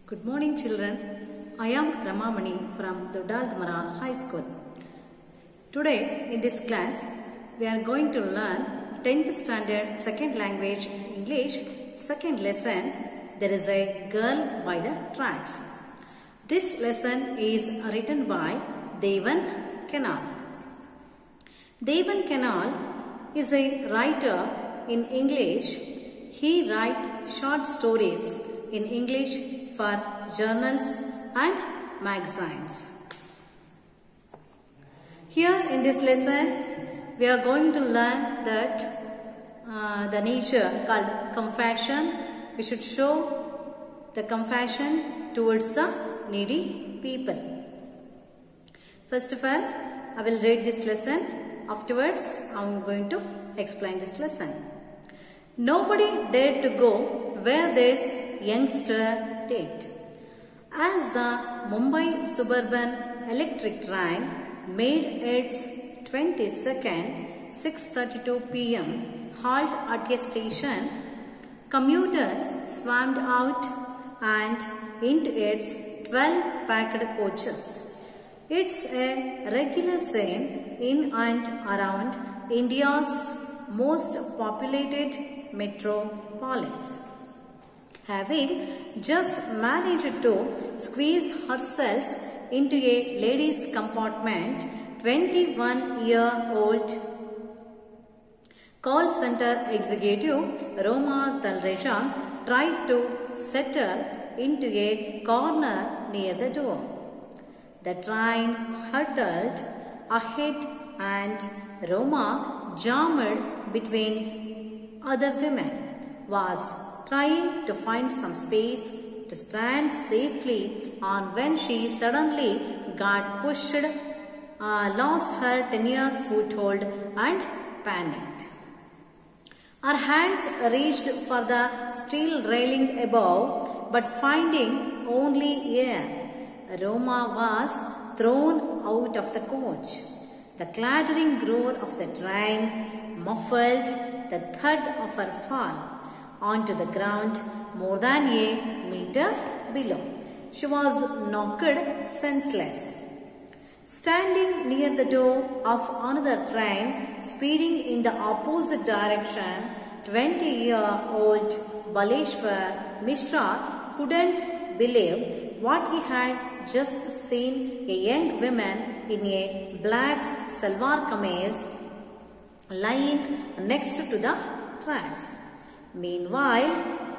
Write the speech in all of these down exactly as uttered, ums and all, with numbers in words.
Good morning, children. I am Ramamani from Dodaldamara High School. Today in this class we are going to learn tenth standard second language English second lesson. There is a girl by the tracks. This lesson is written by Devan Kanal. Devan Kanal is a writer in English. He writes short stories in English for journals and magazines. Here in this lesson, we are going to learn that uh, the nature called compassion. We should show the compassion towards the needy people. First of all, I will read this lesson. Afterwards, I am going to explain this lesson. Nobody dared to go where this youngster did. As the Mumbai Suburban Electric Train made its twenty-second six thirty-two p m halt at a station, commuters swarmed out and into its twelve packed coaches. It's a regular scene in and around India's most populated metropolis. Having just managed to squeeze herself into a ladies' compartment, twenty-one-year-old call center executive Roma Talreja tried to settle into a corner near the door. The train hurtled ahead and Roma, jammed between other women, was trying to find some space to stand safely on when she suddenly got pushed, uh, lost her tenuous foothold and panicked. Her hands reached for the steel railing above, but finding only air, Roma was thrown out of the coach. The clattering roar of the train muffled the thud of her fall onto the ground more than a meter below. She was knocked senseless. Standing near the door of another train speeding in the opposite direction, twenty-year-old Baleshwar Mishra couldn't believe what he had just seen: a young woman in a black salwar kameez lying next to the tracks. Meanwhile,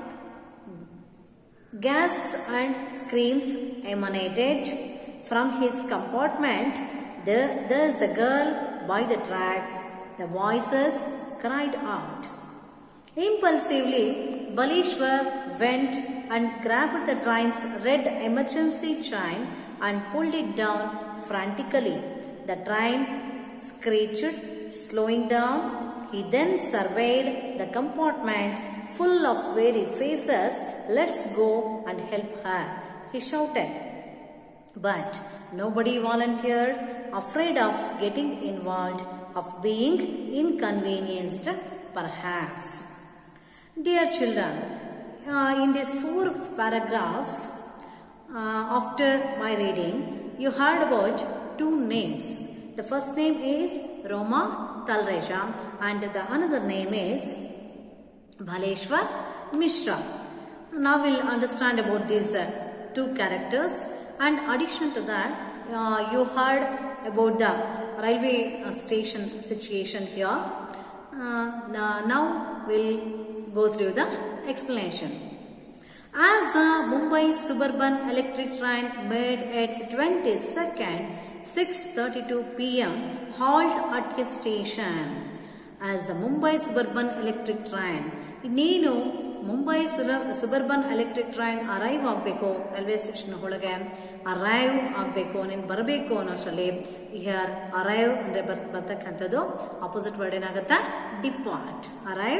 gasps and screams emanated from his compartment. There, there's a girl by the tracks. The voices cried out. Impulsively, Baleshwar went and grabbed the train's red emergency chain and pulled it down frantically. The train screeched, slowing down. He then surveyed the compartment full of weary faces. "Let's go and help her," he shouted. But nobody volunteered, afraid of getting involved, of being inconvenienced perhaps. Dear children, uh, in these four paragraphs, uh, after my reading, you heard about two names. The first name is Roma Talreja and the another name is Baleshwar Mishra. Now we'll understand about these uh, two characters, and addition to that, uh, you heard about the railway uh, station situation here. Uh, now we'll go through the explanation. As the Mumbai Suburban Electric Train made its twenty-second six thirty-two p m halt at a station. As the Mumbai Suburban Electric Train, ಇನ್ನೇನು Mumbai suburban electric train arrive ಆಗಬೇಕು railway station ಒಳಗೆ, arrive ಆಗಬೇಕು, ನೀನು ಬರಬೇಕು ಅನ್ನೋಷ್ಟರಲ್ಲಿ here arrive ಅಂದರೆ ಬರ್ ಬರ್ತಕ್ಕಂಥದ್ದು ಆಪೋಸಿಟ್ ವರ್ಡ್ ಏನಾಗುತ್ತೆ? ಡಿಪಾರ್ಟ್. ಅರೈವ್,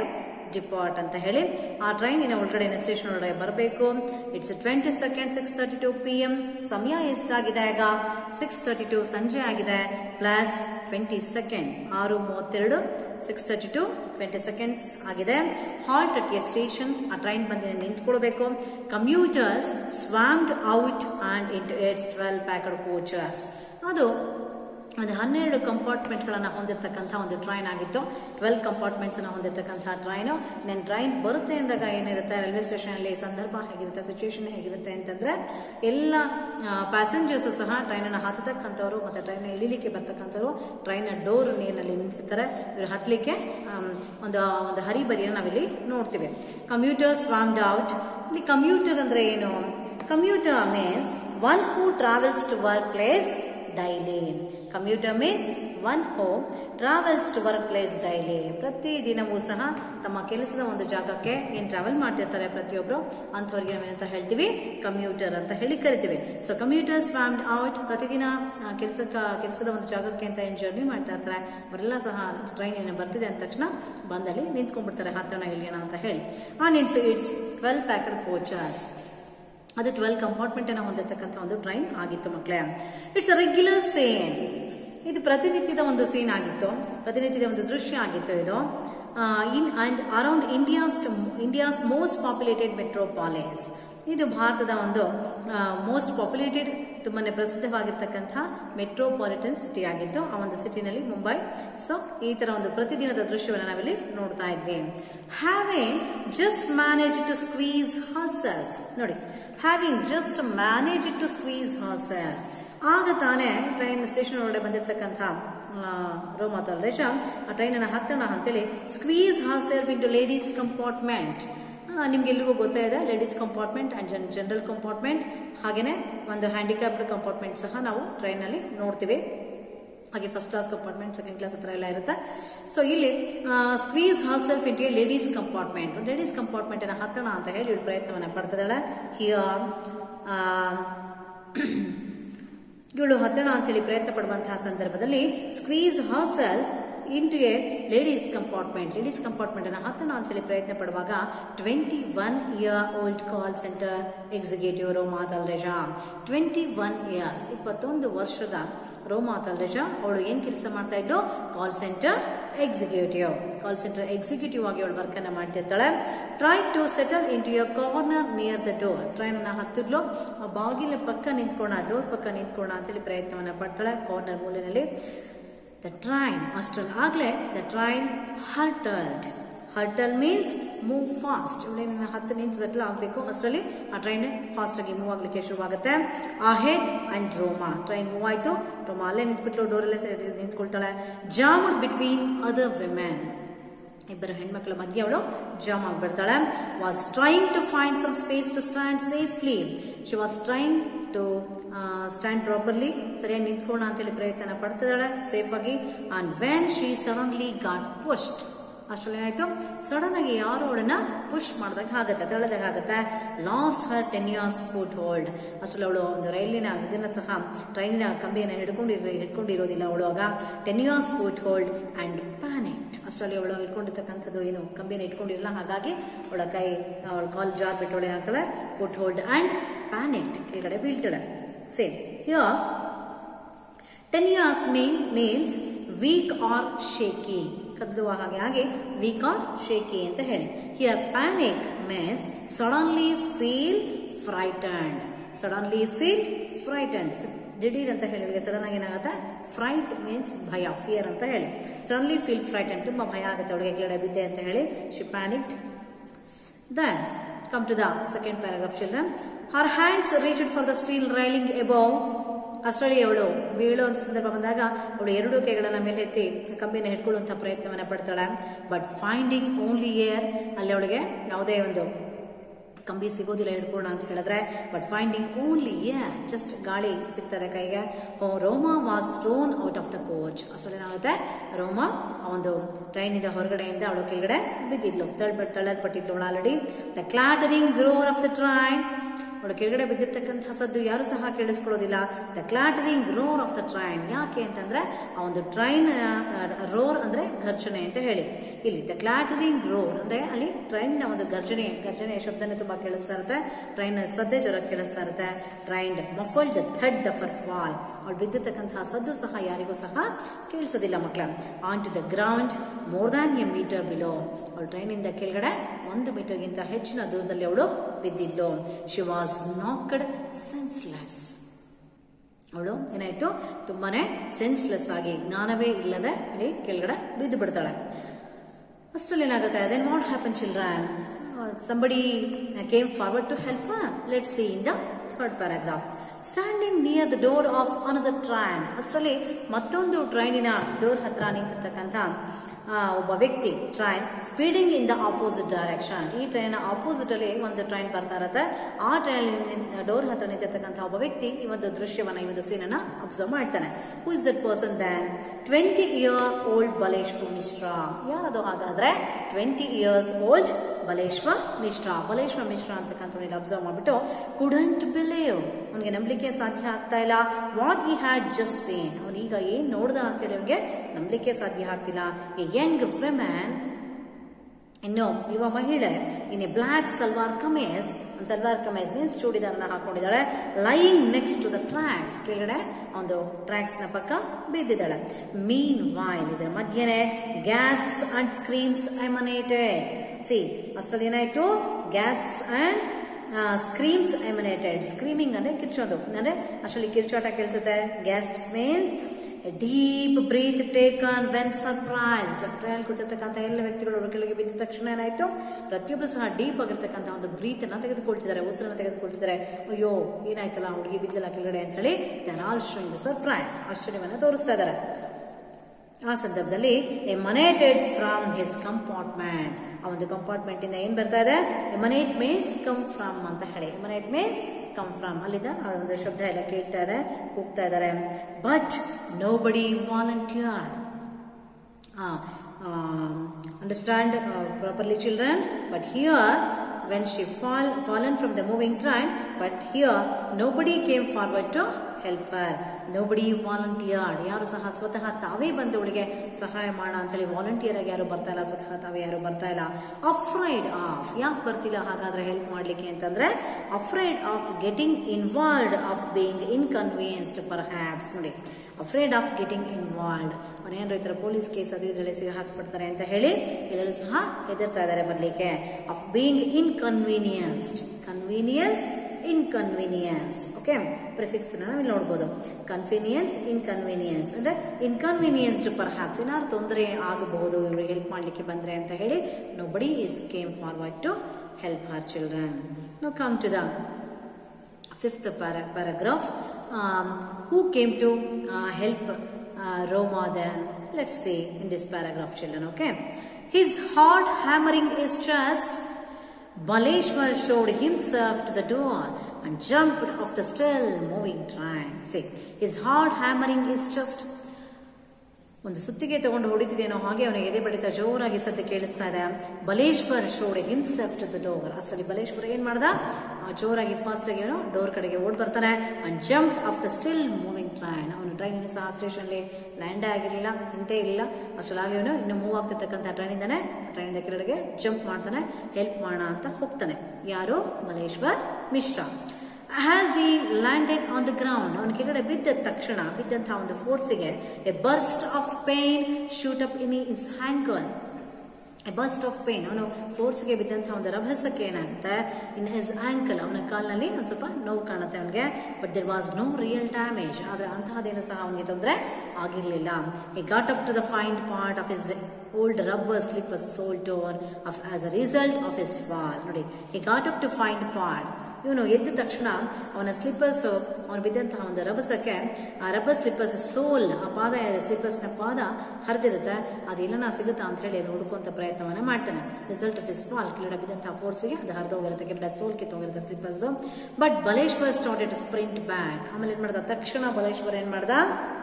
ಡಿಪಾರ್ಟ್ ಅಂತ ಹೇಳಿ. ಆ ಟ್ರೈನಿನ ಒಳಗಡೆ ಸ್ಟೇಷನ್ ಒಳಗಡೆ ಬರಬೇಕು. It's twenty second six thirty two p m. ಸಮಯ ಎಷ್ಟಾಗಿದೆ ಈಗ? ಸಿಕ್ಸ್ ತರ್ಟಿ ಟು ಸಂಜೆ ಆಗಿದೆ. ಪ್ಲಸ್ ಟ್ವೆಂಟಿ ಸೆಕೆಂಡ್ ಆರು ಮೂವತ್ತೆರಡು six thirty two twenty seconds ಆಗಿದೆ. Halt at a station. ಆ ಟ್ರೈನ್ ಬಂದು ನಿಂತ್ಕೊಳ್ಬೇಕು. Commuters swamped out and into its twelve packed coaches. ಅದು ಒಂದು ಹನ್ನೆರಡು ಕಂಪಾರ್ಟ್ಮೆಂಟ್ ಗಳನ್ನ ಹೊಂದಿರತಕ್ಕಂಥ ಒಂದು ಟ್ರೈನ್ ಆಗಿತ್ತು. ಟ್ವೆಲ್ವ್ ಕಂಪಾರ್ಟ್ಮೆಂಟ್ಸ್ ಅನ್ನ ಹೊಂದಿರತಕ್ಕಂತಹ ಟ್ರೈನ್. ನಾನು ಟ್ರೈನ್ ಬರುತ್ತೆ ಅಂದಾಗ ಏನಿರುತ್ತೆ ರೈಲ್ವೆ ಸ್ಟೇಷನ್ ಅಲ್ಲಿ ಸಂದರ್ಭ ಹೇಗಿರುತ್ತೆ, ಸಿಚುವೇಶನ್ ಹೇಗಿರುತ್ತೆ ಅಂತಂದ್ರೆ ಎಲ್ಲ ಪ್ಯಾಸೆಂಜರ್ಸ್ ಸಹ ಟ್ರೈನ್ ಅನ್ನ ಹತ್ತತಕ್ಕಂಥವ್ರು ಮತ್ತೆ ಟ್ರೈನ್ ಇಳಿಲಿಕ್ಕೆ ಬರ್ತಕ್ಕಂಥವ್ರು ಟ್ರೈನ್ ಡೋರ್ ನೀರಿನಲ್ಲಿ ನಿಂತಿರ್ತಾರೆ. ಇವರು ಹತ್ತಲಿಕ್ಕೆ ಒಂದು ಒಂದು ಹರಿಬರಿಯನ್ನು ನಾವಿಲ್ಲಿ ನೋಡ್ತೀವಿ. Commuters swamped out. ಇಲ್ಲಿ ಕಮ್ಯೂಟರ್ ಅಂದ್ರೆ ಏನು? Commuter means one who travels to work place daily. Commuter means one who travels to work place daily. ಪ್ರತಿ ದಿನವೂ ಸಹ ತಮ್ಮ ಕೆಲಸದ ಒಂದು ಜಾಗಕ್ಕೆ ಏನ್ ಟ್ರಾವೆಲ್ ಮಾಡ್ತಿರ್ತಾರೆ ಪ್ರತಿಯೊಬ್ರು ಅಂತವ್ರಿಗೆ ನಾವೇನಂತ ಹೇಳ್ತೀವಿ? ಕಮ್ಯೂಟರ್ ಅಂತ ಹೇಳಿ ಕರಿತೀವಿ. So commuter swamped out. ಪ್ರತಿದಿನ ಕೆಲಸಕ್ಕ ಕೆಲಸದ ಒಂದು ಜಾಗಕ್ಕೆ ಅಂತ ಏನ್ ಜರ್ನಿ ಮಾಡ್ತಾ ಇರ್ತಾರೆ ಅವರೆಲ್ಲ ಸಹ ಟ್ರೈನ್ ಏನು ಬರ್ತಿದೆ ಅಂದ ತಕ್ಷಣ ಬಂದಲ್ಲಿ ನಿಂತ್ಕೊಂಡ್ಬಿಡ್ತಾರೆ ಹತ್ತೋಣ ಇಳಿಯೋಣ ಅಂತ ಹೇಳಿ. ಆ it's it's twelve packed coaches. ಅದು ಟ್ವೆಲ್ವ್ ಕಂಪಾರ್ಟ್ಮೆಂಟ್ ಅನ್ನು ಹೊಂದಿರತಕ್ಕಂಥ ಒಂದು ಟ್ರೈನ್ ಆಗಿತ್ತು ಮಕ್ಕಳೇ. It's a regular scene. ಇದು ಪ್ರತಿನಿತ್ಯದ ಒಂದು ಸೀನ್ ಆಗಿತ್ತು, ಪ್ರತಿನಿತ್ಯದ ಒಂದು ದೃಶ್ಯ ಆಗಿತ್ತು ಇದು. In and around India's India's most populated metropolis. ಇದು ಭಾರತದ ಒಂದು ಮೋಸ್ಟ್ ಪಾಪ್ಯುಲೇಟೆಡ್ ತುಂಬಾನೇ ಪ್ರಸಿದ್ಧವಾಗಿರ್ತಕ್ಕಂಥ ಮೆಟ್ರೋಪಾಲಿಟನ್ ಸಿಟಿ ಆಗಿತ್ತು. ಆ ಒಂದು ಸಿಟಿನಲ್ಲಿ ಮುಂಬೈ. ಸೊ ಈ ತರ ಒಂದು ಪ್ರತಿದಿನದ ದೃಶ್ಯವನ್ನು ನಾವಿಲ್ಲಿ ನೋಡ್ತಾ ಇದ್ವಿ. Having just manage to squeeze herself. ನೋಡಿ, having just manage to squeeze herself. ಆಗ ತಾನೇ ಟ್ರೈನ್ ಸ್ಟೇಷನ್ ಒಳಗಡೆ ಬಂದಿರತಕ್ಕಂಥ ರೋಮಾ ತಲ್ರೇಶ ಆ ಟ್ರೈನ್ ಅನ್ನ ಹತ್ತೋಣ ಅಂತೇಳಿ squeeze herself into ladies compartment. ನಿಮ್ಗೆ ಎಲ್ಲಿಗೂ ಗೊತ್ತಾ ಇದೆ ladies compartment and general compartment, ಹಾಗೇನೆ ಒಂದು ಹ್ಯಾಂಡಿಕ್ಯಾಪ್ಡ್ ಕಂಪಾರ್ಟ್ಮೆಂಟ್ ಸಹ ನಾವು ಟ್ರೈನ್ ನಲ್ಲಿ ನೋಡ್ತೀವಿ. ಹಾಗೆ first class compartment, second class ಹತ್ರ ಎಲ್ಲ ಇರುತ್ತೆ. ಸೊ ಇಲ್ಲಿ squeeze herself into a ladies compartment. Ladies compartment ಅನ್ನ ಹತ್ತೋಣ ಅಂತ ಹೇಳಿ ಇವಳು ಪ್ರಯತ್ನವನ್ನ ಪಡ್ತಿದ್ದಾಳೆ. ಹಿಯರ್ ಇವಳು ಹತ್ತೋಣ ಅಂತ ಹೇಳಿ ಪ್ರಯತ್ನ ಪಡುವಂತಹ ಸಂದರ್ಭದಲ್ಲಿ squeeze herself into a ladies compartment. Ladies compartment ಅನ್ನ ಹತ್ತೋಣ ಅಂತ ಹೇಳಿ ಪ್ರಯತ್ನ ಪಡುವಾಗ twenty one year old call centre executive Roma Talreja. Twenty one years ಇಪ್ಪತ್ತೊಂದು ವರ್ಷದ ರೋಮಾ ತಲ್ರೇಜಾ ಅವಳು ಏನ್ ಕೆಲಸ ಮಾಡ್ತಾ ಇದ್ದು? Call centre executive. Call centre executive ಆಗಿ ಅವಳು ವರ್ಕ್ ಅನ್ನ ಮಾಡ್ತಿರ್ತಾಳೆ. Try to settle into a corner near the door. Train ಅನ್ನ ಹತ್ತಿದ್ಲು, ಆ ಬಾಗಿಲ ಪಕ್ಕ ನಿಂತ್ಕೋಣ, ಡೋರ್ ಪಕ್ಕ ನಿಂತ್ಕೋಣ ಅಂತ ಹೇಳಿ ಪ್ರಯತ್ನವನ್ನ ಪಡ್ತಾಳೆ ಕಾರ್ನರ್ ಮೂಲೆಯಲ್ಲಿ. The train, ಅಷ್ಟರಲ್ಲಿ ಆಗ್ಲೇ the train hurtled. Hurtle means move fast. ಇವಳೇನ ಹತ್ತು ನಿಂತು ಸೆಟ್ಲ್ ಆಗ್ಬೇಕು, ಅಷ್ಟರಲ್ಲಿ ಆ ಟ್ರೈನ್ ಫಾಸ್ಟ್ ಆಗಿ ಮೂವ್ ಆಗ್ಲಿಕ್ಕೆ ಶುರುವಾಗುತ್ತೆ. Ahead and Roma. Train move ಆಯ್ತು. ರೋಮಾ ಅಲ್ಲೇ ನಿಂತ್ಬಿಟ್ಲು, ಡೋರ್ ಅಲ್ಲೇ ನಿಂತ್ಕೊಳ್ತಾಳೆ. Jammed between other women. ಇಬ್ಬರು ಹೆಣ್ಮಕ್ಳ ಮಧ್ಯೆ ಅವಳು ಜಾಮ್ ಆಗ್ಬಿಡ್ತಾಳೆ. Was trying to find some space to stand safely. She was trying to stand properly. ಸರಿಯಾಗಿ ನಿಂತ್ಕೋಣ ಅಂತೇಳಿ ಪ್ರಯತ್ನ ಪಡ್ತಿದ್ದಾಳೆ ಸೇಫ್ ಆಗಿ. And when she suddenly got pushed. ಅಷ್ಟರಲ್ಲಿ ಏನಾಯ್ತು? ಸಡನ್ ಆಗಿ ಯಾರು ಅವಳನ್ನ ಪುಷ್ ಮಾಡಿದಾಗ ಆಗುತ್ತೆ, ತಳೆದಾಗ ಆಗುತ್ತೆ. Lost her tenuous foothold. ಅಷ್ಟರಲ್ಲಿ ಅವಳು ಒಂದು ರೈಲಿನ ಇದನ್ನ ಸಹ ಟ್ರೈನಿನ ಕಂಬಿಯನ್ನು ಹಿಡ್ಕೊಂಡಿರ ಹಿಡ್ಕೊಂಡಿರೋದಿಲ್ಲ ಅವಳು. ಆಗ tenuous foothold and panicked. ಅಷ್ಟರಲ್ಲಿ ಅವಳು ಇಟ್ಕೊಂಡಿರ್ತಕ್ಕಂಥದ್ದು ಏನು ಕಂಬಿಯನ್ನು ಇಟ್ಕೊಂಡಿರಲ್ಲ, ಹಾಗಾಗಿ ಅವಳ ಕೈ ಅವಳ ಕಾಲ್ ಜಾರ್ ಬಿಟ್ಟವಳು ಏನಾಗ್ತಾಳೆ? ಫುಟ್ ಹೋಲ್ಡ್ ಅಂಡ್ ಪ್ಯಾನಿಕ್ಡ್, ಕೆಳಗಡೆ ಬೀಳ್ತಾಳೆ. Same here tenuous mean means weak or shaky. ಕದ್ದುವ ಹಾಗೆ ಹಾಗೆ ವೀಕ್ ಆರ್ ಶೇಕಿ ಅಂತ ಹೇಳಿ. Here panic means suddenly feel frightened. Suddenly feel frightened. ದಿಢೀರ್ ಅಂತ ಹೇಳಿ ಸಡನ್ ಆಗಿ ಏನಾಗುತ್ತೆ? ಫ್ರೈಟ್ ಮೀನ್ಸ್ ಭಯ, ಫಿಯರ್ ಅಂತ ಹೇಳಿ. ಸಡನ್ಲಿ ಫೀಲ್ ಫ್ರೈಟನ್ಡ್, ತುಂಬಾ ಭಯ ಆಗುತ್ತೆ ಅವಳಿಗೆ, ಕೆಳಗಡೆ ಬಿದ್ದೆ ಅಂತ ಹೇಳಿ. She panicked. Then come to the second paragraph, children. Her hands reached for the steel railing above. ಅಷ್ಟರಲ್ಲಿ ಅವಳು ಬೀಳುವಂತ ಸಂದರ್ಭ ಬಂದಾಗ ಅವಳು ಎರಡು ಕೈಗಳನ್ನ ಮೇಲೆ ಎತ್ತಿ ಕಂಬಿನ ಹಿಡ್ಕೊಳ್ಳುವಂತ ಪ್ರಯತ್ನವನ್ನ ಪಡ್ತಾಳೆ. But finding only air. ಅಲ್ಲಿ ಅವಳಿಗೆ ಯಾವುದೇ ಒಂದು ಕಂಬಿ ಸಿಗೋದಿಲ್ಲ ಹಿಡ್ಕೊಳ್ಳೋಣ ಅಂತ ಹೇಳಿದ್ರೆ. But finding only air, just ಗಾಳಿ ಸಿಗ್ತದೆ ಕೈಗೆ. Roma was thrown out of the coach. ಅಷ್ಟರಲ್ಲಿ ಏನಾಗುತ್ತೆ? ರೋಮಾ ಆ ಒಂದು ಟ್ರೈನ್ ಇಂದ ಹೊರಗಡೆಯಿಂದ ಅವಳು ಕೆಳಗಡೆ ಬಿದ್ದಿದ್ಲು, ತಳ್ಬಿಟ್ಟು ತಳ್ಳಲ್ಪಟ್ಟಿದ್ಲು ಅವಳು already. The clattering roar of the train ಅವಳು ಕೆಳಗಡೆ ಬಿದ್ದಿರ್ತಕ್ಕಂತಹ ಸದ್ದು ಯಾರು ಸಹ ಕೇಳಿಸ್ಕೊಳ್ಳೋದಿಲ್ಲ. The clattering roar of the train, ಯಾಕೆ ಅಂತಂದ್ರೆ ಆ ಒಂದು ಟ್ರೈನ್ ರೋರ್ ಅಂದ್ರೆ ಘರ್ಷಣೆ ಅಂತ ಹೇಳಿ. ಇಲ್ಲಿ ದ ಕ್ಲಾಟರಿಂಗ್ ರೋರ್ ಅಂದ್ರೆ ಅಲ್ಲಿ ಟ್ರೈನ್ ನ ಒಂದು ಘರ್ಷಣೆ ಘರ್ಷಣೆಯ ಶಬ್ದನೇ ತುಂಬಾ ಕೇಳಿಸ್ತಾ ಇರುತ್ತೆ. ಟ್ರೈನ್ ಸದ್ದೆ ಜ್ವರ ಕೇಳಿಸ್ತಾ ಇರುತ್ತೆ. Train muffled thud of her fall, ಅವಳು ಬಿದ್ದಿರ್ತಕ್ಕಂತಹ ಸದ್ದು ಸಹ ಯಾರಿಗೂ ಸಹ ಕೇಳಿಸೋದಿಲ್ಲ ಮಕ್ಕಳ. On to the ground more than a metre below, ಅವಳು ಟ್ರೈನ್ ಇಂದ ಕೆಳಗಡೆ ಒಂದು ಮೀಟರ್ಗಿಂತ ಹೆಚ್ಚಿನ ದೂರದಲ್ಲಿ ಅವಳು ಬಿದ್ದಿದ್ಲು. ಶಿ ವಾಸ್ ನಾಕ್ಡ್ ಸೆನ್ಸ್ಲೆಸ್, ಅವಳು ಏನಾಯ್ತು ತುಂಬಾನೇ ಸೆನ್ಸ್ಲೆಸ್ ಆಗಿ ಜ್ಞಾನವೇ ಇಲ್ಲದೆ ಅಲ್ಲಿ ಕೆಳಗಡೆ ಬಿದ್ದು ಬಿಡ್ತಾಳೆ. ಅಷ್ಟರಲ್ಲಿ ಏನಾಗುತ್ತೆ, then what happen children, somebody came forward to help her. Let's see in the third paragraph. Standing near the door of another train, ಅಷ್ಟರಲ್ಲಿ ಮತ್ತೊಂದು ಟ್ರೈನಿನ ಡೋರ್ ಹತ್ರ ನಿಂತಿರ್ತಕ್ಕಂಥ ಒಬ್ಬ ವ್ಯಕ್ತಿ, train speeding in the opposite direction, ಈ ಟ್ರೈನ್ ಆಪೋಸಿಟ್ ಅಲ್ಲಿ ಒಂದು ಟ್ರೈನ್ ಬರ್ತಾ ಇರುತ್ತೆ. ಆ ಟ್ರೈನ್ ಡೋರ್ ಹತ್ರ ನಿಂತಿರ್ತಕ್ಕಂಥ ಒಬ್ಬ ವ್ಯಕ್ತಿ ಈ ಒಂದು ದೃಶ್ಯವನ್ನ ಈ ಒಂದು ಸೀನ್ ಅನ್ನ ಅಬ್ಸರ್ವ್ ಮಾಡ್ತಾನೆ. Who is that person then? Twenty year old Baleshwar Mishra. ಯಾರದು ಹಾಗಾದ್ರೆ? Twenty years old Baleshwar Mishra. Baleshwar Mishra ಅಂತಕ್ಕಂಥ ಅಬ್ಸರ್ವ್ ಮಾಡ್ಬಿಟ್ಟು ಕುಡಂಟ್ ಬಿಲೀವ್, ಅವನಿಗೆ ನಂಬಲಿಕ್ಕೆ ಸಾಧ್ಯ ಆಗ್ತಾ ಇಲ್ಲ. What he had just seen, ಅವನೀಗ ಏನ್ ನೋಡ್ದ ಅಂತ ಹೇಳಿ ಅವನಿಗೆ ನಂಬಲಿಕ್ಕೆ ಸಾಧ್ಯ ಆಗ್ತಿಲ್ಲ. ಎ ಯಂಗ್ ವಿಮೆನ್, ಇನ್ನು ಯುವ ಮಹಿಳೆ in a black salwar kameez, salwar kameez means ಚೂಡಿದಾರನ ಹಾಕೊಂಡಿದ್ದಾಳೆ. Lying next to the tracks, ಕೆಳಗಡೆ ಒಂದು ಟ್ರ್ಯಾಕ್ಸ್ ನ ಪಕ್ಕ ಬಿದ್ದಿದ್ದಾಳೆ. ಮೀನ್ ವೈಲ್, ಇದರ ಮಧ್ಯೆ ಗ್ಯಾಸ್ಪ್ಸ್ ಅಂಡ್ ಸ್ಕ್ರೀಮ್ಸ್ ಎಮನೇಟೆಡ್. ಸಿ ಅಷ್ಟರಲ್ಲಿ ಏನಾಯ್ತು, ಗ್ಯಾಸ್ಪ್ಸ್ ಅಂಡ್ ಸ್ಕ್ರೀಮ್ಸ್ ಎಮನೇಟೆಡ್. ಸ್ಕ್ರೀಮಿಂಗ್ ಅಂದ್ರೆ ಕಿರ್ಚೋದು, ಅಂದ್ರೆ ಅಷ್ಟರಲ್ಲಿ ಕಿರ್ಚಾಟ ಕೇಳಿಸುತ್ತೆ. Gasps means deep breath taken when surprised. Train ಕೂತಿರ್ತಕ್ಕಂಥ ಎಲ್ಲ ವ್ಯಕ್ತಿಗಳು ಕೆಳಗೆ ಬಿದ್ದ ತಕ್ಷಣ ಏನಾಯ್ತು, ಪ್ರತಿಯೊಬ್ಬರು ಸಹ ಡೀಪ್ ಆಗಿರ್ತಕ್ಕಂಥ ಒಂದು ಬ್ರೀತ್ ಅನ್ನ ತೆಗೆದುಕೊಳ್ತಿದ್ದಾರೆ, ಉಸಿರನ್ನ ತೆಗೆದುಕೊಳ್ತಿದ್ದಾರೆ. ಅಯ್ಯೋ ಏನಾಯ್ತಲ್ಲ ಹುಡುಗಿ ಬಿದ್ದಲ್ಲ ಕೆಳಗಡೆ ಅಂತ ಹೇಳಿ they are all showing the surprise, ಆಶ್ಚರ್ಯವನ್ನ ತೋರಿಸ್ತಾ ಇದ್ದಾರೆ. ಆ ಸಂದರ್ಭದಲ್ಲಿ ಎಮನೇಟೆಡ್ ಫ್ರಮ್ ಹಿಸ್ ಕಂಪಾರ್ಟ್ಮೆಂಟ್, ಆ ಒಂದು ಕಂಪಾರ್ಟ್ಮೆಂಟ್ ಇಂದ ಏನ್ ಬರ್ತಾ ಇದೆ, ಎಮನೇಟ್ ಮೀನ್ಸ್ ಕಮ್ ಫ್ರಮ್ ಅಂತ ಹೇಳಿ, ಎಮನೇಟ್ ಮೀನ್ಸ್ ಕಮ್ ಫ್ರಮ್, ಅಲ್ಲಿಂದ ಆ ಒಂದು ಶಬ್ದ ಎಲ್ಲ ಕೇಳ್ತಾ ಇದೆ, ಕೂಗ್ತಾ ಇದ್ದಾರೆ. But nobody volunteer, understand properly children. But here when she fall fallen from the moving train, but here nobody came forward to help her, nobody volunteered, ಯಾರು ಸಹ ಸ್ವತಃ ತಾವೇ ಬಂದು ಅವಳಿಗೆ ಸಹಾಯ ಮಾಡ ಅಂತ ಹೇಳಿ ವಾಲಂಟಿಯರ್ ಆಗಿ ಯಾರು ಬರ್ತಾ ಇಲ್ಲ, ಸ್ವತಃ ತಾವೇ ಯಾರು ಬರ್ತಾ ಇಲ್ಲ. ಅಫ್ರೈಡ್ ಆಫ್, ಯಾಕೆ ಬರ್ತಿಲ್ಲ ಹಾಗಾದ್ರೆ ಹೆಲ್ಪ್ ಮಾಡ್ಲಿಕ್ಕೆ ಅಂತಂದ್ರೆ, afraid of getting involved of being inconvenienced perhaps. ನೋಡಿ, ಅಫ್ರೈಡ್ ಆಫ್ ಗೆಟಿಂಗ್ ಇನ್ವಾಲ್ವ್ಡ್, ಅವನೇನು ಈ ತರ ಪೊಲೀಸ್ ಕೇಸ್ ಅದು ಇದರಲ್ಲಿ ಸಿಗ ಹಾಕ್ಸ್ಬಿಡ್ತಾರೆ ಅಂತ ಹೇಳಿ ಎಲ್ಲರೂ ಸಹ ಹೆದರ್ತಾ ಇದ್ದಾರೆ ಬರ್ಲಿಕ್ಕೆ. Of being inconvenienced, convenience inconvenience, okay prefix ನಾವಿಲ್ಲಿ ನೋಡಬಹುದು. ಕನ್ವೀನಿಯನ್ಸ್ ಇನ್ಕನ್ವೀನಿಯನ್ಸ್ ಅಂದ್ರೆ ಇನ್ಕನ್ವೀನಿಯನ್ಸ್ಡ್ ಪರ್ಹ್ಯಾಪ್ಸ್, ಏನಾದ್ರು ತೊಂದರೆ ಆಗಬಹುದು ಇವರಿಗೆ ಹೆಲ್ಪ್ ಮಾಡ್ಲಿಕ್ಕೆ ಬಂದ್ರೆ ಅಂತ ಹೇಳಿ nobody is came forward to help her children. Now come to the fifth paragraph. Um, who came to uh, help uh, Roma then? Let's see in this paragraph, children. Okay, his heart hammering his chest, Baleshwar showed himself to the door and jumped off the still moving train. See, his heart hammering his chest. ಒಂದು ಸುತ್ತಿಗೆ ತಗೊಂಡು ಹೊಡಿತಿದೇನೋ ಹಾಗೆ ಅವನಿಗೆ ಎದೆ ಬಡಿತ ಜೋರಾಗಿ ಸದ್ಯ ಕೇಳಿಸ್ತಾ ಇದೆ. Baleshwar shoved himself to the door, ಅಷ್ಟರಲ್ಲಿ ಬಲೇಶ್ವರ ಏನ್ ಮಾಡ್ದ, ಜೋರಾಗಿ ಫಾಸ್ಟ್ ಆಗಿ ಅವನು ಡೋರ್ ಕಡೆಗೆ ಓಡ್ ಬರ್ತಾನೆ. And jump off the still moving train, ಅವನು ಟ್ರೈನ್ ಸಹ ಸ್ಟೇಷನ್ ಅಲ್ಲಿ ಲ್ಯಾಂಡ್ ಆಗಿರಲಿಲ್ಲ, ನಿಂತೇ ಇಲ್ಲ, ಅಷ್ಟರಲ್ಲಿ ಅವನು ಇನ್ನು ಮೂವ್ ಆಗ್ತಿರ್ತಕ್ಕಂಥ ಟ್ರೈನ್ ಇಂದಾನೆ ಟ್ರೈನ್ ಇಂದ ಕೆಳಗೆ ಜಂಪ್ ಮಾಡ್ತಾನೆ, ಹೆಲ್ಪ್ ಮಾಡೋಣ ಅಂತ ಹೋಗ್ತಾನೆ. ಯಾರು? Baleshwar Mishra. As he landed on the ground, ಅವನ ಕೆಳಗಡೆ ಬಿದ್ದ ತಕ್ಷಣ ಬಿದ್ದಂತಹ ಒಂದು ಫೋರ್ಸಿಗೆ a burst of pain shoot up in his ankle. A burst of pain, ಅವನು ಫೋರ್ಸ್ಗೆ ಬಿದ್ದಂತಹ ಒಂದು ರಭಸಕ್ಕೆ ಏನಾಗುತ್ತೆ, ಇನ್ ಹಿಸ್ ಆಂಕಲ್, ಅವನ ಕಾಲ್ನಲ್ಲಿ ಒಂದು ಸ್ವಲ್ಪ ನೋವು ಕಾಣುತ್ತೆ ಅವನಿಗೆ. But there was no real damage, ಆದ್ರೆ ಅಂತಹದೇನು ಸಹ ಅವನಿಗೆ ತೊಂದರೆ ಆಗಿರ್ಲಿಲ್ಲ. he got up to the find part of his old rubber slippers sole torn of as a result of his fall. ನೋಡಿ, he got up to find part, ಇವನು ಎದ್ದ ತಕ್ಷಣ ಅವನ ಸ್ಲಿಪ್ಪರ್ಸ್, ಅವನು ಬಿದ್ದಂತಹ ಒಂದು ರಭಸಕ್ಕೆ ಆ ರಬ್ಬರ್ ಸ್ಲಿಪ್ಪರ್ಸ್ ಸೋಲ್, ಆ ಪಾದ ಸ್ಲಿಪ್ಪರ್ಸ್ ನ ಪಾದ ಹರಿದಿರುತ್ತೆ, ಅದೆಲ್ಲನ ಸಿಗುತ್ತಾ ಅಂತ ಹೇಳಿ ಅದು ಹುಡುಕುವಂತ ಪ್ರಯತ್ನವನ್ನ ಮಾಡ್ತಾನೆ. ರಿಸಲ್ಟ್ ಆಫ್ ಹಿಸ್ ಫಾಲ್, ಕೆಳಗಡೆ ಬಿದ್ದಂತಹ ಫೋರ್ಸ್ಗೆ ಅದು ಹರಿದೋಗಿರುತ್ತೆ, ಕೆಳಗಡೆ ಸೋಲ್ ಕಿತ್ತೋಗಿರುತ್ತೆ slippers. But Baleshwar started to sprint back, ಆಮೇಲೆ ಏನ್ ಮಾಡ್ದ, ತಕ್ಷಣ ಬಲೇಶ್ವರ್ ಏನ್ ಮಾಡ್ದ,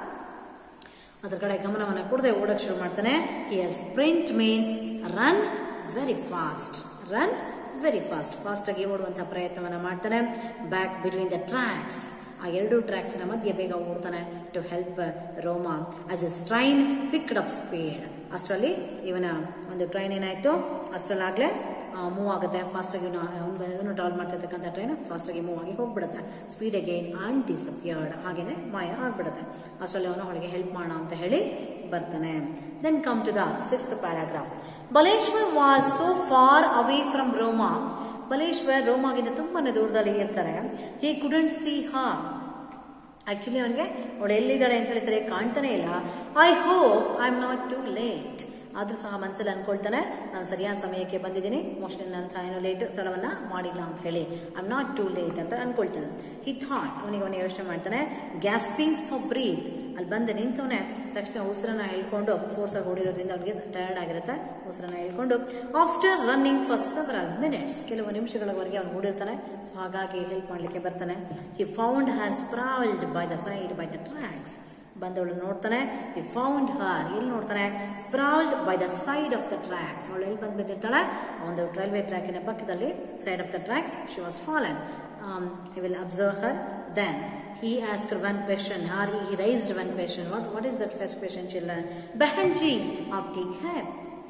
ಅದ್ರ ಕಡೆ ಗಮನವನ್ನ ಕೊಡದೆ ಓಡಕ್ ಶುರು ಮಾಡ್ತಾನೆ. Here sprint means run very fast, run very fast fast ಆಗಿ ಓಡುವಂತಹ ಪ್ರಯತ್ನವನ್ನ ಮಾಡ್ತಾನೆ. ಬ್ಯಾಕ್ ಬಿಟ್ವೀನ್ ದ ಟ್ರ್ಯಾಕ್ಸ್, ಆ ಎರಡು ಟ್ರ್ಯಾಕ್ಸ್ ನ ಮಧ್ಯೆ ಬೇಗ ಓಡ್ತಾನೆ to help Roma. As a train picked up speed, ಅಷ್ಟರಲ್ಲಿ ಇವನ ಒಂದು ಟ್ರೈನ್ ಏನಾಯ್ತು ಅಷ್ಟರಲ್ಲಾಗ್ಲೇ ಮೂವ್ ಆಗುತ್ತೆ ಫಾಸ್ಟ್ ಆಗಿ. ಇವನು ಟ್ರಾವೆಲ್ ಮಾಡ್ತಿರ್ತಕ್ಕಂಥ ಟ್ರೈನ್ ಫಾಸ್ಟ್ ಆಗಿ ಮೂವ್ ಆಗಿ ಹೋಗ್ಬಿಡುತ್ತೆ. ಸ್ಪೀಡ್ ಅಗೇನ್ ಅಂಡ್ ಡಿಸಪಿಯರ್ಡ್, ಹಾಗೇನೆ ಮಾಯ ಆಗ್ಬಿಡುತ್ತೆ. ಅಷ್ಟರಲ್ಲಿ ಅವನು ಅವಳಿಗೆ ಹೆಲ್ಪ್ ಮಾಡೋಣ ಅಂತ ಹೇಳಿ ಬರ್ತಾನೆ. Then come to the sixth paragraph. Baleshwar was so far away from Roma. Baleshwar ರೋಮಾಗಿಂದ ತುಂಬಾನೇ ದೂರದಲ್ಲಿ ಇರ್ತಾರೆ. He couldn't see her, actually ಅವನಿಗೆ ಅವಳು ಎಲ್ಲಿದ್ದಾಳೆ ಅಂತ ಹೇಳಿ ಸರಿಯಾಗಿ ಕಾಣ್ತಾನೆ ಇಲ್ಲ. I hope I am not too late, ಆದ್ರೂ ಸಹ ಮನಸ್ಸಲ್ಲಿ ಅನ್ಕೊಳ್ತಾನೆ ನಾನು ಸರಿಯಾದ ಸಮಯಕ್ಕೆ ಬಂದಿದ್ದೀನಿ, ಮೋಸ್ಟ್ಲಿ ನನ್ನ ಏನೋ ಲೇಟ್ ತಡವನ್ನ ಮಾಡಿಲ್ಲ ಅಂತ ಹೇಳಿ I am not too late ಅಂತ ಅನ್ಕೊಳ್ತಾನೆ. ಹಿ ಥಾಟ್, ಅವನಿಗೆ ಅವನು ಯೋಚನೆ ಮಾಡ್ತಾನೆ. ಗ್ಯಾಸ್ಪಿಂಗ್ ಫಾರ್ ಬ್ರೀತ್, ಅಲ್ಲಿ ಬಂದು ನಿಂತವನೆ ತಕ್ಷಣ ಉಸಿರನ್ನ ಹೇಳ್ಕೊಂಡು, ಫೋರ್ಸ್ ಆಗಿ ಓಡಿರೋದ್ರಿಂದ ಅವನಿಗೆ ಟಯರ್ಡ್ ಆಗಿರುತ್ತೆ, ಉಸಿರನ್ನ ಹೇಳ್ಕೊಂಡು after running for several minutes, ಕೆಲವು ನಿಮಿಷಗಳವರೆಗೆ ಅವನು ಓಡಿರ್ತಾನೆ. ಸೊ ಹಾಗಾಗಿ ಹೆಲ್ಪ್ ಮಾಡ್ಲಿಕ್ಕೆ ಬರ್ತಾನೆ. He found her sprawled by the side by the tracks, ಬಂದವಳು ನೋಡ್ತಾನೆ. ಹಿ ಫೌಂಡ್ ಹರ್, ಎಲ್ಲಿ ನೋಡ್ತಾನೆ? Sprawled by the side of the tracks, ಅವಳು ಎಲ್ಲಿ ಬಂದು ಬಿದ್ದಿರ್ತಾಳೆ? ಒಂದು ರೈಲ್ವೆ ಟ್ರ್ಯಾಕಿನ ಪಕ್ಕದಲ್ಲಿ, side of the tracks. She was fallen. He will observe her. Then he asked one question, or he raised one question. What, what is that first question, children? Behan ji, aap theek hai?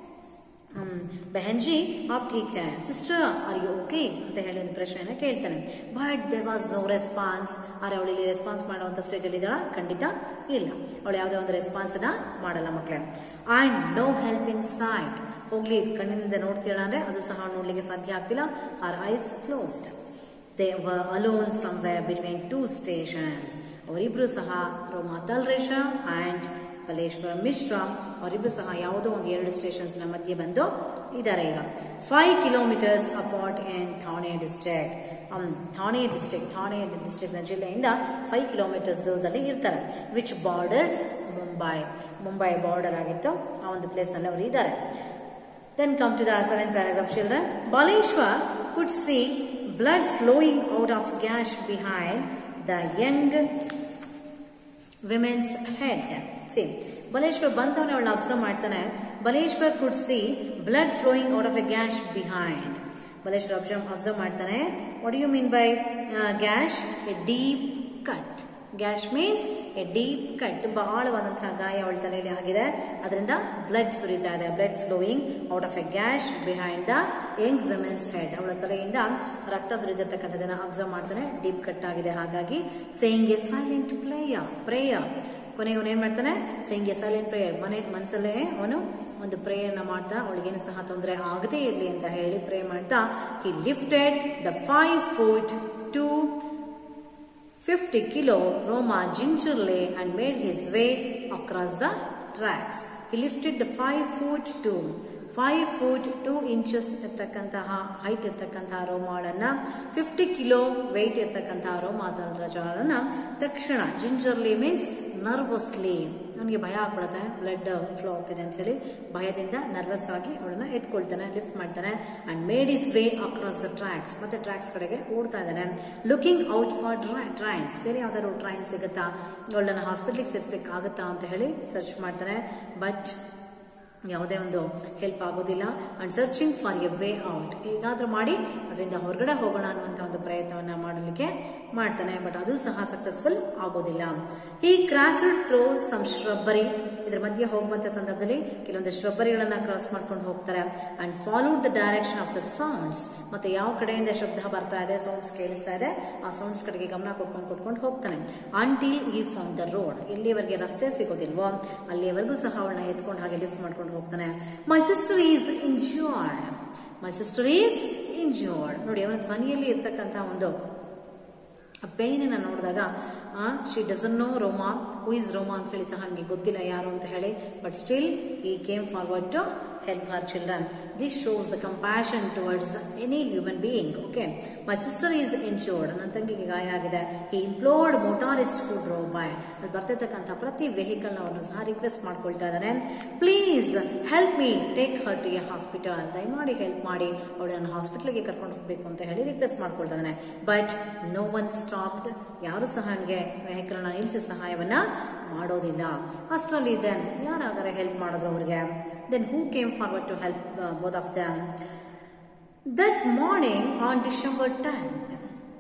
Um, Behan ji, aap theek hai? Sister, are you okay? ಅಂತ ಹೇಳಿ ಒಂದು ಪ್ರಶ್ನೆಯನ್ನ ಕೇಳ್ತಾನೆ. But there was no response. ಆದ್ರೆ ಅವಳು ಇಲ್ಲಿ response ಮಾಡುವಂತ stage ಅಲ್ಲಿ ಇದ್ದಾಳ? ಖಂಡಿತ ಇಲ್ಲ. ಅವಳು ಯಾವುದೇ ಒಂದು ರೆಸ್ಪಾನ್ಸ್ ಅನ್ನ ಮಾಡಲ್ಲ ಮಕ್ಕಳೇ. And no help in sight, ಹೋಗ್ಲಿ ಕಣ್ಣಿನಿಂದ ನೋಡ್ತೀಳ ಅಂದ್ರೆ ಅದು ಸಹ ನೋಡ್ಲಿಕ್ಕೆ ಸಾಧ್ಯ ಆಗ್ತಿಲ್ಲ. Her eyes closed. They were alone somewhere between two stations. ಅವರಿಬ್ರು ಸಹ ರೋಮಾ ತಲ್ರೇಶಾ ಅಂಡ್ ಬಲೇಶ್ವರ್ ಮಿಶ್ರಾ ಅವರಿಬ್ರು ಸಹ ಯಾವುದೋ ಒಂದು ಎರಡು ಸ್ಟೇಷನ್ಸ್ ನ ಮಧ್ಯೆ ಬಂದು ಇದ್ದಾರೆ. ಈಗ five kilometres apart in Thane district. Thane district Thane district ನ ಜಿಲ್ಲೆಯಿಂದ ಫೈವ್ ಕಿಲೋಮೀಟರ್ಸ್ ದೂರದಲ್ಲಿ ಇರ್ತಾರೆ. Which borders Mumbai, Mumbai border ಆಗಿತ್ತು ಆ ಒಂದು ಪ್ಲೇಸ್ ನಲ್ಲಿ ಅವರು ಇದ್ದಾರೆ. Then come to the seventh paragraph, children. Baleshwar could see blood flowing out of gash behind the young woman's head. See, Baleshwar ಬಂತವನೇ ಅವಳು ಅಬ್ಸರ್ವ್ ಮಾಡ್ತಾನೆ. Baleshwar could see blood flowing out of a gash behind. Baleshwar observe ಮಾಡ್ತಾನೆ. What do you mean by uh, gash? A deep cut. Gash means a deep cut, ತುಂಬಾ ಆಳವಾದಂತಹ ಗಾಯ ಅವಳ ತಲೆಯಲ್ಲಿ ಆಗಿದೆ, ಅದರಿಂದ ಬ್ಲಡ್ ಸುರಿತಾ ಇದೆ. Blood flowing out of a gash behind the young women's head, ಅವಳ ತಲೆಯಿಂದ ರಕ್ತ ಸುರಿದಿರ್ತಕ್ಕಂಥದ್ದನ್ನ ಅಬ್ಸರ್ವ್ ಮಾಡ್ತಾನೆ. ಡೀಪ್ ಕಟ್ ಆಗಿದೆ, ಹಾಗಾಗಿ saying a silent player prayer. ಕೊನೆಗೆ ಅವನು ಏನ್ ಮಾಡ್ತಾನೆ? ಸೇಯಿಂಗ್ ಎ ಸೈಲೆಂಟ್ ಪ್ರೇಯರ್, ಮನೆ ಮನಸ್ಸಲ್ಲೇ ಅವನು ಒಂದು ಪ್ರೇಯರ್ನ ಮಾಡ್ತಾ ಅವಳಿಗೇನು ಸಹ ತೊಂದರೆ ಆಗದೇ ಇರಲಿ ಅಂತ ಹೇಳಿ ಪ್ರೇ ಮಾಡ್ತಾ he lifted the five foot two fifty kilo Roma gingerly and made his way across the tracks. He lifted the five foot two, five foot two inches ಇರ್ತಕ್ಕಂತಹ ಹೈಟ್ ಇರ್ತಕ್ಕಂತಹ ರೋಮಾಳನ್ನ, ಫಿಫ್ಟಿ ಕಿಲೋ ವೆಯ್ಟ್ ಇರ್ತಕ್ಕಂತಹ ರೋಮಾದನ್ನ ತಕ್ಷಣ, ಜಿಂಜರ್ಲಿ means ನರ್ವಸ್ಲಿ, ಅವನಿಗೆ ಭಯ ಆಗ್ಬಿಡುತ್ತೆ, blood flow ಆಗ್ತಿದೆ ಅಂತ ಹೇಳಿ ಭಯದಿಂದ ನರ್ವಸ್ ಆಗಿ ಅವಳನ್ನ ಎತ್ಕೊಳ್ತಾನೆ, ಲಿಫ್ಟ್ ಮಾಡ್ತಾನೆ. And made his way across the tracks, ಮತ್ತೆ ಟ್ರ್ಯಾಕ್ಸ್ ಕಡೆಗೆ ಓಡ್ತಾ ಇದ್ದಾನೆ. ಲುಕಿಂಗ್ ಔಟ್ ಫಾರ್ ಟ್ರೈನ್ಸ್, ಬೇರೆ ಯಾವ್ದಾದ್ರು ಟ್ರೈನ್ ಸಿಗುತ್ತಾ, ಅವಳನ್ನ ಹಾಸ್ಪಿಟ್ಲಿಗೆ ಸೇರಿಸ್ಲಿಕ್ಕೆ ಆಗುತ್ತಾ ಅಂತ ಹೇಳಿ ಸರ್ಚ್ ಮಾಡ್ತಾನೆ. ಬಟ್ ಯಾವುದೇ ಒಂದು ಹೆಲ್ಪ್ ಆಗೋದಿಲ್ಲ. And searching for a way out, ಹೇಗಾದ್ರೂ ಮಾಡಿ ಅದರಿಂದ ಹೊರಗಡೆ ಹೋಗೋಣ ಅನ್ನುವಂತ ಒಂದು ಪ್ರಯತ್ನವನ್ನ ಮಾಡಲಿಕ್ಕೆ ಮಾಡ್ತಾನೆ. ಬಟ್ ಅದು ಸಹ ಸಕ್ಸಸ್ಫುಲ್ ಆಗೋದಿಲ್ಲ. ಈ ಕ್ರಾಸ್ಡ್ ಥ್ರೂ ಸಮ್ ಶ್ರಬ್ಬರಿ, ಇದ್ರ ಮಧ್ಯೆ ಹೋಗುವಂತ ಸಂದರ್ಭದಲ್ಲಿ ಕೆಲವೊಂದು ಶ್ರಬ್ಬರಿಗಳನ್ನ ಕ್ರಾಸ್ ಮಾಡ್ಕೊಂಡು ಹೋಗ್ತಾರೆ. And followed the direction of the sounds, ಮತ್ತೆ ಯಾವ ಕಡೆಯಿಂದ ಶಬ್ದ ಬರ್ತಾ ಇದೆ, ಸೌಂಡ್ಸ್ ಕೇಳಿಸ್ತಾ ಇದೆ, ಆ ಸೌಂಡ್ಸ್ ಕಡೆಗೆ ಗಮನ ಕೊಟ್ಕೊಂಡು ಕೊಟ್ಕೊಂಡು ಹೋಗ್ತಾನೆ. ಅಂಟಿಲ್ ಈ ಫೌಂಡ್ ದ ರೋಡ್, ಎಲ್ಲಿವರೆಗೆ ರಸ್ತೆ ಸಿಗೋದಿಲ್ವೋ ಅಲ್ಲಿವರೆಗೂ ಸಹ ಅವಳನ್ನ ಎತ್ಕೊಂಡು ಹಾಗೆ ಲಿಫ್ಟ್ ಮಾಡ್ಕೊಂಡು ಹೋಗ್ತಾನೆ. My sister is injured, my sister is injured. ನೋಡಿ, ಅವನ ಧ್ವನಿಯಲ್ಲಿ ಇರ್ತಕ್ಕಂಥ ಒಂದು ಪೇನ್ ಅನ್ನ ನೋಡಿದಾಗ she doesn't know Roma, who is Roma ಅಂತ ಹೇಳಿ ಸಹ ನಮಗೆ ಗೊತ್ತಿಲ್ಲ ಯಾರು ಅಂತ ಹೇಳಿ. But still he came forward to help her children. This shows the compassion towards any human being. Okay, my sister is injured, ನನ್ನ ತಂಗಿಗೆ ಗಾಯ ಆಗಿದೆ. He implored motorist who drove by, ಅಲ್ಲಿ ಬರ್ತಿರ್ತಕ್ಕಂಥ ಪ್ರತಿ ವೆಹಿಕಲ್ ನವರನ್ನು ಸಹ ರಿಕ್ವೆಸ್ಟ್ ಮಾಡ್ಕೊಳ್ತಾ ಇದ್ದಾನೆ. Please help me take her to a hospital, ದಯಮಾಡಿ ಹೆಲ್ಪ್ ಮಾಡಿ ಅವಳನ್ನು ಹಾಸ್ಪಿಟಲ್ಗೆ ಕರ್ಕೊಂಡು ಹೋಗ್ಬೇಕು ಅಂತ ಹೇಳಿ ರಿಕ್ವೆಸ್ಟ್ ಮಾಡ್ಕೊಳ್ತಾ ಇದ್ದಾನೆ. ಬಟ್ ನೋ ಒನ್ ಸ್ಟಾಪ್ಡ್, ಯಾರು ಸಹ ನನಗೆ ವೆಹಿಕಲ್ ನ ನಿಲ್ಲಿಸಿ ಸಹಾಯವನ್ನ ಮಾಡೋದಿಲ್ಲ. ಅಷ್ಟರಲ್ಲಿ ದೆನ್ ಯಾರಾದರೆ ಹೆಲ್ಪ್ ಮಾಡಿದ್ರು ಅವ್ರಿಗೆ. Then who came forward to help uh, both of them? That morning on December tenth,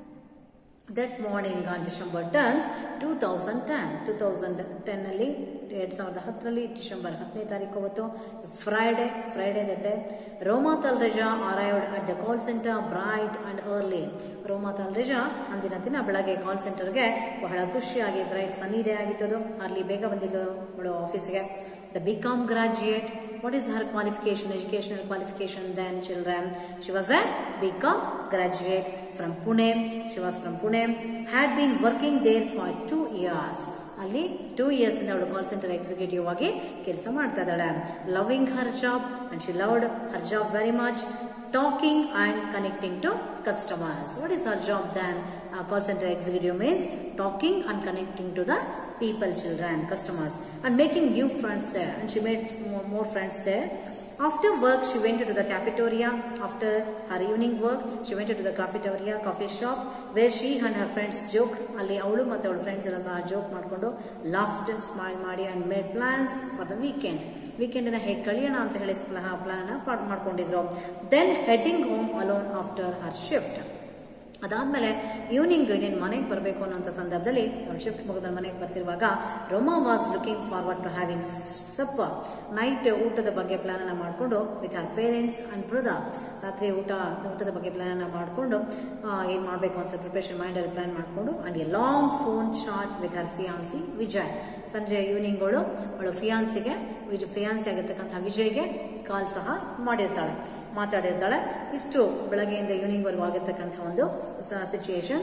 that morning on December tenth, twenty ten, twenty ten ಅಲ್ಲಿ ಎರಡ್ ಸಾವಿರದ ಹತ್ತರಲ್ಲಿ ಡಿಸೆಂಬರ್ ಹತ್ತನೇ ತಾರೀಕು ಅವತ್ತು Friday Friday that day Roma Talreja arrived at the call centre bright and early. Roma Talreja ಅಂದಿನ ದಿನ ಬೆಳಗ್ಗೆ ಕಾಲ್ ಸೆಂಟರ್ಗೆ ಬಹಳ ಖುಷಿಯಾಗಿ ಬ್ರೈಟ್ ಸನ್ನಿ ಡೇ ಆಗಿತ್ತು. ಅರ್ಲಿ ಬೇಗ ಬಂದಿದ್ದು ಆಫೀಸ್ಗೆ. The B Com graduate. What is her qualification, educational qualification then, children? She was a B Com graduate from Pune. She was from Pune. Had been working there for two years. ಅಲ್ಲಿ two years ಇಂದ ಅವಳು call centre executive ಆಗಿ ಕೆಲಸ ಮಾಡ್ತಾ ಇದ್ದಾಳೆ. Loving her job and she loved her job very much. Talking and connecting to customers. What is her job then? Uh, call center executive means talking and connecting to the people, children, customers, and making new friends there. And she made more, more friends there. After work, she went to the cafeteria. After her evening work, she went to the cafeteria, coffee shop, where she and her friends joked. Ali avulu matte avಳ friends ಎಲ್ಲ ಸಹ joke ಮಾಡ್ಕೊಂಡು laughed, smile ಮಾಡಿ and made plans for the weekend. Weekend ನ ಹೇಗೆ ಕಳೆಯೋಣ ಅಂತ ಹೇಳಿ ಪ್ಲಾನ್ ಮಾಡ್ಕೊಂಡಿದ್ರು. Then heading home alone after her shift. ಅದಾದ್ಮೇಲೆ ಈವ್ನಿಂಗ್ ಇನ್ನೇನು ಮನೆಗೆ ಬರಬೇಕು ಅನ್ನೋ ಸಂದರ್ಭದಲ್ಲಿ ಶಿಫ್ಟ್ ಮುಗಿದ ಮನೆಗೆ ಬರ್ತಿರುವಾಗ Roma was looking forward to having supper. Night ಊಟದ ಬಗ್ಗೆ ಪ್ಲಾನ್ ಅನ್ನ ಮಾಡಿಕೊಂಡು with her parents and brother. ರಾತ್ರಿ ಊಟ ಊಟದ ಬಗ್ಗೆ ಪ್ಲಾನ್ ಅನ್ನ ಮಾಡಿಕೊಂಡು ಏನ್ ಮಾಡಬೇಕು ಅಂತ ಪ್ರಿಪರೇಷನ್ ಮೈಂಡ್ ಅಲ್ಲಿ ಪ್ಲಾನ್ ಮಾಡಿಕೊಂಡು and a long phone chat with her fiance Vijay. ಸಂಜೆ ಈವ್ನಿಂಗ್ ಅವಳು ಅವಳು ಫಿಯಾನ್ಸಿಗೆ ವಿಜಯ್ ಫಿಯಾನ್ಸಿ ಆಗಿರ್ತಕ್ಕಂಥ ವಿಜಯ್ಗೆ ಕಾಲ್ ಸಹ ಮಾಡಿರ್ತಾಳೆ, ಮಾತಾಡಿರ್ತಾಳೆ. ಇಷ್ಟು ಬೆಳಗ್ಗೆಯಿಂದ ಈವ್ನಿಂಗ್ ವರೆಗೂ ಆಗಿರ್ತಕ್ಕಂಥ ಒಂದು situation.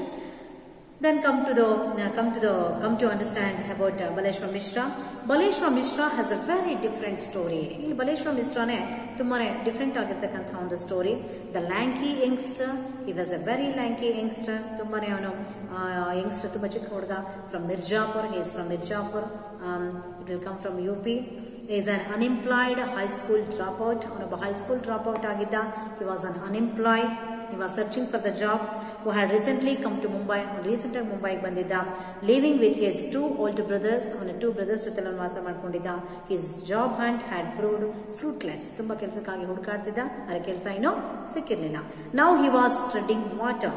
Then come to the uh, come to the come to understand about uh, Baleshwar Mishra. Baleshwar Mishra has a very different story. ಇಲ್ಲಿ Baleshwar Mishraನೇ ತುಂಬಾನೇ ಡಿಫರೆಂಟ್ ಆಗಿರ್ತಕ್ಕಂಥ ಒಂದು story. The lanky youngster. He was a very lanky youngster. ತುಂಬಾನೇ ಅವನು youngster, ತುಂಬಾ ಚಿಕ್ಕ ಹುಡುಗ. From Mirzapur. He is from Mirzapur. It will come from U P. is an unemployed high school dropout. ಅವನೊಬ್ಬ high school dropout ಆಗಿದ್ದ. He was an unemployed. He was searching for the job. Who had recently come to Mumbai. Recent ಆಗಿ ಮುಂಬೈಗೆ ಬಂದಿದ್ದ. Living with his two older brothers. ಅವನ two brothers ಜೊತೆ ವಾಸ ಮಾಡ್ಕೊಂಡಿದ್ದ. His job hunt had proved fruitless. ತುಂಬಾ ಕೆಲಸಕ್ಕಾಗಿ ಹುಡುಕಾಡ್ತಿದ್ದ, ಆದರೆ ಕೆಲಸ ಏನೋ ಸಿಕ್ಕಿರ್ಲಿಲ್ಲ. Now he was treading water.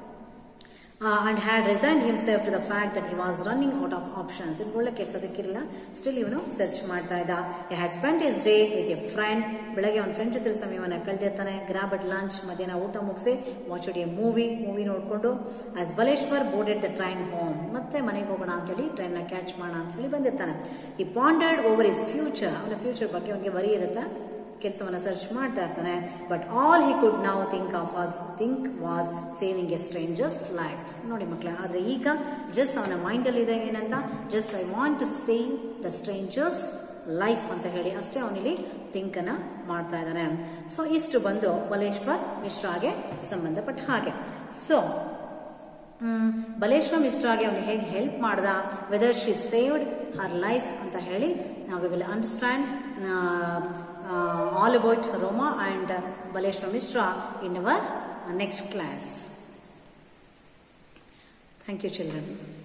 Uh, and had resigned himself to the fact that he was running out of options. In ಒಳ್ಳೆ ಕೆಲಸ ಸಿಕ್ಕಿರಲಿಲ್ಲ, ಸ್ಟಿಲ್ ಇವನು ಸರ್ಚ್ ಮಾಡ್ತಾ ಇದ್ದ. He had spent his day with a friend. ಬೆಳಗ್ಗೆ ಅವನ friend ಜೊತೆ ಸಮಯವನ್ನು ಕಳೆದಿರ್ತಾನೆ. Grab at lunch. ಮಧ್ಯಾಹ್ನ ಊಟ ಮುಗಿಸಿ ವಾಚ್ಡ್ ಎ ಮೂವಿ ಮೂವಿ ನೋಡ್ಕೊಂಡು as Baleshwar boarded the train home. ಮತ್ತೆ ಮನೆಗೆ ಹೋಗೋಣ ಅಂತ ಹೇಳಿ ಟ್ರೈನ್ ನ ಕ್ಯಾಚ್ ಮಾಡೋಣ ಅಂತ ಹೇಳಿ ಬಂದಿರ್ತಾನೆ. He pondered over his future. ಅವನ ಫ್ಯೂಚರ್ ಬಗ್ಗೆ ಅವನಿಗೆ ವರಿ ಇರುತ್ತೆ. ಕೆಲಸವನ್ನ ಸರ್ಚ್ ಮಾಡ್ತಾ ಇರ್ತಾನೆ. But all he could now think of was think was saving a stranger's life. ನೋಡಿ ಮಕ್ಕಳೇ, ಆದ್ರೆ ಈಗ ಜಸ್ಟ್ ಅವನ ಮೈಂಡ್ ಅಲ್ಲಿ ಇದೆ ಏನಂತ, just I want to save the stranger's life ಅಂತ ಹೇಳಿ ಅಷ್ಟೇ ಅವನಿಲ್ಲಿ ಥಿಂಕ್ ಅನ್ನ ಮಾಡ್ತಾ ಇದ್ದಾನೆ. ಸೊ ಇಷ್ಟು ಬಂದು ಬಲೇಶ್ವರ್ ಮಿಶ್ರಾಗೆ ಸಂಬಂಧಪಟ್ಟ ಹಾಗೆ. ಸೊ ಬಲೇಶ್ವರ್ ಮಿಶ್ರಾಗೆ ಅವನು ಹೇಗೆ ಹೆಲ್ಪ್ ಮಾಡ್ದ, whether she saved her life ಅಂತ ಹೇಳಿ ನಾವು we will understand Uh, all about Roma and uh, Baleshwar Mishra in our uh, next class. Thank you, children.